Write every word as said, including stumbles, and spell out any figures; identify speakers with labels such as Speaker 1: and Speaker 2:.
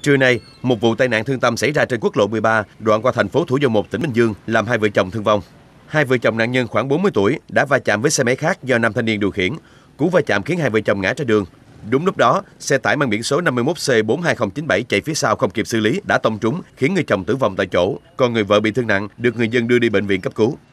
Speaker 1: Trưa nay, một vụ tai nạn thương tâm xảy ra trên quốc lộ mười ba, đoạn qua thành phố Thủ Dầu Một, tỉnh Bình Dương, làm hai vợ chồng thương vong. Hai vợ chồng nạn nhân khoảng bốn mươi tuổi đã va chạm với xe máy khác do nam thanh niên điều khiển. Cú va chạm khiến hai vợ chồng ngã ra đường. Đúng lúc đó, xe tải mang biển số năm mươi mốt C bốn hai không chín bảy chạy phía sau không kịp xử lý đã tông trúng, khiến người chồng tử vong tại chỗ, còn người vợ bị thương nặng được người dân đưa đi bệnh viện cấp cứu.